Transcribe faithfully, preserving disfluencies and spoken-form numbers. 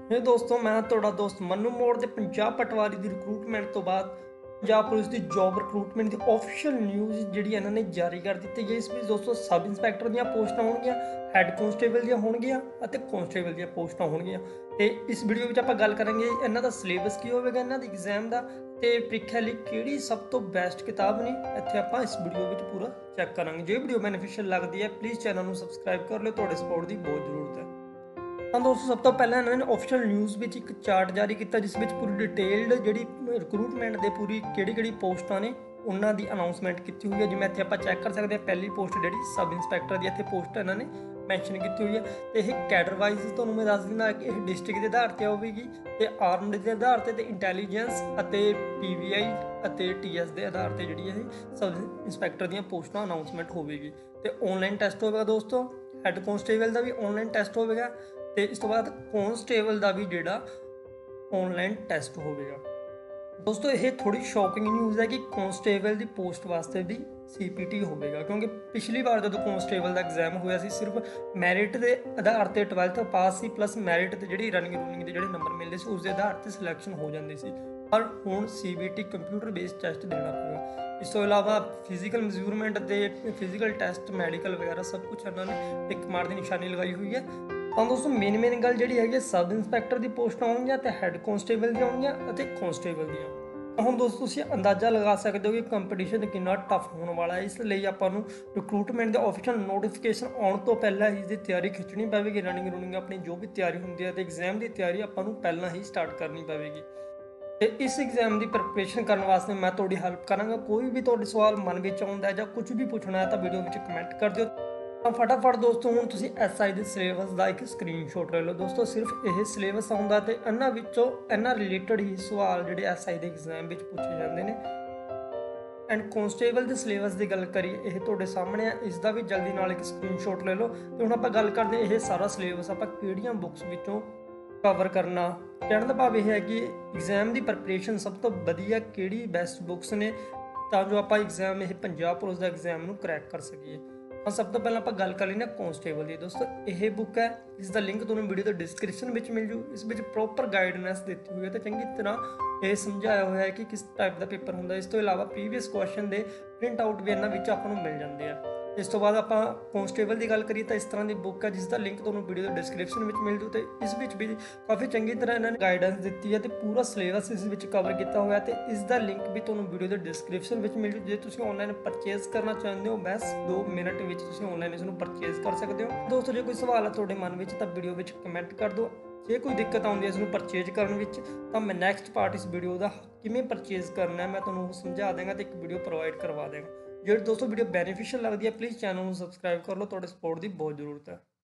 ਇਹ ਦੋਸਤੋ ਮੈਂ ਤੁਹਾਡਾ ਦੋਸਤ ਮਨੂ ਮੋੜ ਦੇ ਪੰਜਾਬ ਪਟਵਾਰੀ ਦੀ ਰਿਕਰੂਟਮੈਂਟ ਤੋਂ ਬਾਅਦ ਪੰਜਾਬ ਪੁਲਿਸ ਦੀ ਜੌਬ ਰਿਕਰੂਟਮੈਂਟ ਦੀ ਆਫੀਸ਼ੀਅਲ ਨਿਊਜ਼ ਜਿਹੜੀ ਇਹਨਾਂ ਨੇ ਜਾਰੀ ਕਰ ਦਿੱਤੀ ਹੈ। ਇਸ ਵਿੱਚ ਦੋਸਤੋ ਸਬ ਇੰਸਪੈਕਟਰ ਦੀਆਂ ਪੋਸਟਾਂ ਹੋਣਗੀਆਂ, ਹੈੱਡ ਕਾਂਸਟੇਬਲ ਦੀਆਂ ਹੋਣਗੀਆਂ ਅਤੇ ਕਾਂਸਟੇਬਲ ਦੀਆਂ ਪੋਸਟਾਂ ਹੋਣਗੀਆਂ। ਤੇ ਇਸ ਵੀਡੀਓ ਵਿੱਚ ਆਪਾਂ ਗੱਲ ਕਰਾਂਗੇ ਇਹਨਾਂ ਦਾ ਸਿਲੇਬਸ ਕੀ ਹੋਵੇਗਾ, ਇਹਨਾਂ ਦੀ ਐਗਜ਼ਾਮ ਦਾ, ਤੇ ਪ੍ਰੀਖਿਆ ਲਈ ਕਿਹੜੀ ਸਭ ਤੋਂ ਬੈਸਟ ਕਿਤਾਬ ਨੇ। ਇੱਥੇ ਆਪਾਂ ਇਸ ਵੀਡੀਓ ਵਿੱਚ ਪੂਰਾ ਚੈੱਕ ਕਰਾਂਗੇ। ਜੇ ਵੀਡੀਓ ਬੈਨੀਫੀਸ਼ੀਅਲ ਲੱਗਦੀ ਹੈ ਪਲੀਜ਼ ਚੈਨਲ ਨੂੰ ਸਬਸਕ੍ਰਾਈਬ ਕਰ ਲਿਓ, ਤੁਹਾਡੇ ਸਪੋਰਟ ਦੀ ਬਹੁਤ ਜ਼ਰੂਰਤ ਹੈ। ਤਾਂ ਦੋਸਤੋ ਸਭ ਤੋਂ ਪਹਿਲਾਂ ਇਹਨਾਂ ਨੇ ਆਫੀਸ਼ੀਅਲ ਨਿਊਜ਼ ਵਿੱਚ ਇੱਕ ਚਾਰਟ ਜਾਰੀ ਕੀਤਾ ਜਿਸ ਵਿੱਚ ਪੂਰੀ ਡਿਟੇਲਡ ਜਿਹੜੀ ਰਿਕਰੂਟਮੈਂਟ ਦੇ ਪੂਰੀ ਕਿਹੜੀ ਕਿਹੜੀ ਪੋਸਟਾਂ ਨੇ ਉਹਨਾਂ ਦੀ ਅਨਾਉਂਸਮੈਂਟ ਕੀਤੀ ਹੋਈ ਹੈ। ਜਿਵੇਂ ਇੱਥੇ ਆਪਾਂ ਚੈੱਕ ਕਰ ਸਕਦੇ ਹਾਂ, ਪਹਿਲੀ ਪੋਸਟ ਜਿਹੜੀ ਸਬ ਇੰਸਪੈਕਟਰ ਦੀ ਇੱਥੇ ਪੋਸਟ ਇਹਨਾਂ ਨੇ ਮੈਂਸ਼ਨ ਕੀਤੀ ਹੋਈ ਹੈ। ਤੇ ਇਹ ਕੈਡਰ ਵਾਈਜ਼ ਤੁਹਾਨੂੰ ਮੈਂ ਦੱਸ ਦਿੰਦਾ ਕਿ ਇਹ ਡਿਸਟ੍ਰਿਕਟ ਦੇ ਆਧਾਰ ਤੇ ਹੋਵੇਗੀ ਤੇ ਆਰਮਡ ਦੇ ਆਧਾਰ ਤੇ ਤੇ ਇੰਟੈਲੀਜੈਂਸ ਅਤੇ ਪੀਵੀਆਈ ਅਤੇ ਟੀਐਸ ਦੇ ਆਧਾਰ ਤੇ ਜਿਹੜੀ ਇਹ ਸਬ ਇੰਸਪੈਕਟਰ ਦੀਆਂ ਪੋਸਟਾਂ ਅਨਾਉਂਸਮੈਂਟ ਹੋਵੇਗੀ। ਤੇ ਆਨਲਾਈਨ ਟੈਸਟ ਹੋਵੇਗਾ ਦੋਸਤੋ। ਹੈੱਡ ਕਾਂਸਟੇਬਲ ਦਾ ਵੀ ਆਨਲਾਈਨ ਟੈਸਟ ਹੋਵੇਗਾ ਤੇ ਇਸ ਤੋਂ ਬਾਅਦ ਕਾਂਸਟੇਬਲ ਦਾ ਵੀ ਜਿਹੜਾ ਆਨਲਾਈਨ ਟੈਸਟ ਹੋਵੇਗਾ। ਦੋਸਤੋ ਇਹ ਥੋੜੀ ਸ਼ੌਕਿੰਗ ਨਿਊਜ਼ ਹੈ ਕਿ ਕਾਂਸਟੇਬਲ ਦੀ ਪੋਸਟ ਵਾਸਤੇ ਵੀ ਸੀਪੀਟੀ ਹੋਵੇਗਾ, ਕਿਉਂਕਿ ਪਿਛਲੀ ਵਾਰ ਜਦੋਂ ਕਾਂਸਟੇਬਲ ਦਾ ਐਗਜ਼ਾਮ ਹੋਇਆ ਸੀ ਸਿਰਫ ਮੈਰਿਟ ਦੇ ਆਧਾਰ ਤੇ ਟਵੈਲਥ ਪਾਸ ਸੀ ਪਲੱਸ ਮੈਰਿਟ ਤੇ ਜਿਹੜੀ ਰਨਿੰਗ ਰੂਨਿੰਗ ਦੇ ਜਿਹੜੇ ਨੰਬਰ ਮਿਲਦੇ ਸੀ ਉਸ ਦੇ ਆਧਾਰ ਤੇ ਸਿਲੈਕਸ਼ਨ ਹੋ ਜਾਂਦੀ ਸੀ, ਪਰ ਹੁਣ ਸੀਬੀਟੀ ਕੰਪਿਊਟਰ ਬੇਸਡ ਟੈਸਟ ਦੇਣਾ ਪਵੇਗਾ। ਇਸ ਤੋਂ ਇਲਾਵਾ ਫਿਜ਼ੀਕਲ ਮੈਜ਼ਰਮੈਂਟ ਤੇ ਫਿਜ਼ੀਕਲ ਟੈਸਟ, ਮੈਡੀਕਲ ਵਗੈਰਾ ਸਭ ਕੁਝ ਇਹਨਾਂ ਨੇ ਟਿਕ ਮਾਰ ਦੀ ਨਿਸ਼ਾਨੀ ਲਗਾਈ ਹੋਈ ਹੈ। ਤਾਂ ਦੋਸਤੋ ਮੇਨ ਮੇਨ ਗੱਲ ਜਿਹੜੀ ਹੈਗੀ ਸਬ ਇੰਸਪੈਕਟਰ ਦੀ ਪੋਸਟਾਂ ਆਉਣਗੀਆਂ ਤੇ ਹੈੱਡ ਕਾਂਸਟੇਬਲ ਦੀਆਂ ਆਉਣਗੀਆਂ ਅਤੇ ਕਾਂਸਟੇਬਲ ਦੀਆਂ। ਹੁਣ ਦੋਸਤੋ ਤੁਸੀਂ ਅੰਦਾਜ਼ਾ ਲਗਾ ਸਕਦੇ ਹੋ ਕਿ ਕੰਪੀਟੀਸ਼ਨ ਕਿੰਨਾ ਟਫ ਹੋਣ ਵਾਲਾ ਹੈ। ਇਸ ਲਈ ਆਪਾਂ ਨੂੰ ਰਿਕਰੂਟਮੈਂਟ ਦੇ ਆਫੀਸ਼ੀਅਲ ਨੋਟੀਫਿਕੇਸ਼ਨ ਆਉਣ ਤੋਂ ਪਹਿਲਾਂ ਹੀ ਇਸਦੀ ਤਿਆਰੀ ਖਿੱਚਣੀ ਪਵੇਗੀ। ਰਨਿੰਗ ਰੂਨਿੰਗ ਆਪਣੀ ਜੋ ਵੀ ਤਿਆਰੀ ਹੁੰਦੀ ਹੈ ਤੇ ਐਗਜ਼ਾਮ ਦੀ ਤਿਆਰੀ ਆਪਾਂ ਨੂੰ ਪਹਿਲਾਂ ਹੀ ਸਟਾਰਟ ਕਰਨੀ ਪਵੇਗੀ। ਤੇ ਇਸ ਐਗਜ਼ਾਮ ਦੀ ਪ੍ਰੈਪਰੇਸ਼ਨ ਕਰਨ ਵਾਸਤੇ ਮੈਂ ਤੁਹਾਡੀ ਹੈਲਪ ਕਰਾਂਗਾ। ਕੋਈ ਵੀ ਤੁਹਾਡੇ ਸਵਾਲ ਮਨ ਵਿੱਚ ਆਉਂਦਾ ਹੈ ਜਾਂ ਕੁਝ ਵੀ ਪੁੱਛਣਾ ਹੈ ਤਾਂ ਵੀਡੀਓ ਵਿੱਚ ਕਮੈਂਟ ਕਰ ਦਿਓ। ਤਾਂ ਫਟਾਫਟ ਦੋਸਤੋ ਹੁਣ ਤੁਸੀਂ ਐਸ ਆਈ ਦੇ ਸਿਲੇਬਸ ਦਾ ਇੱਕ ਸਕਰੀਨਸ਼ਾਟ ਲੈ ਲਓ। ਦੋਸਤੋ ਸਿਰਫ ਇਹ ਸਿਲੇਬਸ ਆਉਂਦਾ ਤੇ ਇਹਨਾਂ ਵਿੱਚੋਂ ਇਹਨਾਂ ਰਿਲੇਟਡ ਹੀ ਸਵਾਲ ਜਿਹੜੇ ਐਸ ਆਈ ਦੇ ਐਗਜ਼ਾਮ ਵਿੱਚ ਪੁੱਛੇ ਜਾਂਦੇ ਨੇ। ਐਂਡ ਕਾਂਸਟੇਬਲ ਦੇ ਸਿਲੇਬਸ ਦੀ ਗੱਲ ਕਰੀਏ, ਇਹ ਤੁਹਾਡੇ ਸਾਹਮਣੇ ਹੈ, ਇਸ ਦਾ ਵੀ ਜਲਦੀ ਨਾਲ ਇੱਕ ਸਕਰੀਨਸ਼ਾਟ ਲੈ ਲਓ। ਤੇ ਹੁਣ ਆਪਾਂ ਗੱਲ ਕਰਦੇ ਇਹ ਸਾਰਾ ਸਿਲੇਬਸ ਆਪਾਂ ਕਿਹੜੀਆਂ ਬੁੱਕਸ ਵਿੱਚੋਂ ਕਵਰ ਕਰਨਾ। ਕਹਿਣ ਦਾ ਭਾਵ ਇਹ ਹੈ ਕਿ ਐਗਜ਼ਾਮ ਦੀ ਪ੍ਰੈਪਰੇਸ਼ਨ ਸਭ ਤੋਂ ਵਧੀਆ ਕਿਹੜੀ ਬੈਸਟ ਬੁੱਕਸ ਨੇ ਤਾਂ ਜੋ ਆਪਾਂ ਐਗਜ਼ਾਮ ਇਹ ਪੰਜਾਬ ਪੁਲਿਸ ਦਾ ਐਗਜ਼ਾਮ ਨੂੰ ਕਰੈਕ ਕਰ ਸਕੀਏ। ਤਾਂ ਸਭ ਤੋਂ ਪਹਿਲਾਂ ਆਪਾਂ ਗੱਲ ਕਰ ਲੈਂਦੇ ਹਾਂ ਕਾਂਸਟੇਬਲ ਦੀ। ਦੋਸਤੋ ਇਹ ਬੁੱਕ ਹੈ, ਇਸ ਦਾ ਲਿੰਕ ਤੁਹਾਨੂੰ ਵੀਡੀਓ ਦੇ ਡਿਸਕ੍ਰਿਪਸ਼ਨ ਵਿੱਚ ਮਿਲ ਜੂ। ਇਸ ਵਿੱਚ ਪ੍ਰੋਪਰ ਗਾਈਡਨੈਸ ਦਿੱਤੀ ਹੋਈ ਹੈ ਤੇ ਚੰਗੀ ਤਰ੍ਹਾਂ ਇਹ ਸਮਝਾਇਆ ਹੋਇਆ ਹੈ ਕਿ ਕਿਸ ਟਾਈਪ ਦਾ ਪੇਪਰ ਹੁੰਦਾ। ਇਸ ਤੋਂ ਇਲਾਵਾ ਪ੍ਰੀਵੀਅਸ ਕੁਐਸਚਨ ਦੇ ਪ੍ਰਿੰਟ ਆਊਟ ਵੀ ਇਹਨਾਂ ਵਿੱਚ ਆਪਾਂ ਨੂੰ ਮਿਲ ਜਾਂਦੇ ਆ। ਇਸ ਤੋਂ ਬਾਅਦ ਆਪਾਂ ਕਾਂਸਟੇਬਲ ਦੀ ਗੱਲ ਕਰੀਏ ਤਾਂ ਇਸ ਤਰ੍ਹਾਂ ਦੀ ਬੁੱਕ ਹੈ ਜਿਸ ਦਾ ਲਿੰਕ ਤੁਹਾਨੂੰ ਵੀਡੀਓ ਦੇ ਡਿਸਕ੍ਰਿਪਸ਼ਨ ਵਿੱਚ ਮਿਲ ਜੂ। ਤੇ ਇਸ ਵਿੱਚ ਵੀ ਕਾਫੀ ਚੰਗੀ ਤਰ੍ਹਾਂ ਇਹਨਾਂ ਨੇ ਗਾਈਡੈਂਸ ਦਿੱਤੀ ਹੈ ਤੇ ਪੂਰਾ ਸਿਲੇਬਸ ਇਸ ਵਿੱਚ ਕਵਰ ਕੀਤਾ ਹੋਇਆ ਤੇ ਇਸ ਦਾ ਲਿੰਕ ਵੀ ਤੁਹਾਨੂੰ ਵੀਡੀਓ ਦੇ ਡਿਸਕ੍ਰਿਪਸ਼ਨ ਵਿੱਚ ਮਿਲ ਜੂ। ਜੇ ਤੁਸੀਂ ਆਨਲਾਈਨ ਪਰਚੇਜ਼ ਕਰਨਾ ਚਾਹੁੰਦੇ ਹੋ ਬਸ ਦੋ ਮਿੰਟ ਵਿੱਚ ਤੁਸੀਂ ਆਨਲਾਈਨ ਇਸ ਨੂੰ ਪਰਚੇਜ਼ ਕਰ ਸਕਦੇ ਹੋ। ਦੋਸਤੋ ਜੇ ਕੋਈ ਸਵਾਲ ਹੈ ਤੁਹਾਡੇ ਮਨ ਵਿੱਚ ਤਾਂ ਵੀਡੀਓ ਵਿੱਚ ਕਮੈਂਟ ਕਰ ਦਿਓ। ਜੇ ਕੋਈ ਦਿੱਕਤ ਆਉਂਦੀ ਹੈ ਇਸ ਨੂੰ ਪਰਚੇਜ਼ ਕਰਨ ਵਿੱਚ ਤਾਂ ਮੈਂ ਨੈਕਸਟ ਪਾਰਟ ਇਸ ਵੀਡੀਓ ਦਾ ਕਿਵੇਂ ਪਰਚੇਜ਼ ਕਰਨਾ ਹੈ ਮੈਂ ਤੁਹਾਨੂੰ ਸਮਝਾ ਦੇਵਾਂਗਾ ਤੇ ਇੱਕ ਵੀਡੀਓ ਪ੍ਰੋਵਾਈਡ ਕਰਵਾ ਦੇਵਾਂਗਾ। ਜਿਹੜੇ ਦੋਸਤੋ ਵੀਡੀਓ ਬੈਨੀਫੀਸ਼ੀਅਲ ਲੱਗਦੀ ਹੈ ਪਲੀਜ਼ ਚੈਨਲ ਨੂੰ ਸਬਸਕ੍ਰਾਈਬ ਕਰ ਲਓ, ਤੁਹਾਡੇ ਸਪੋਰਟ ਦੀ ਬਹੁਤ ਜ਼ਰੂਰਤ ਹੈ।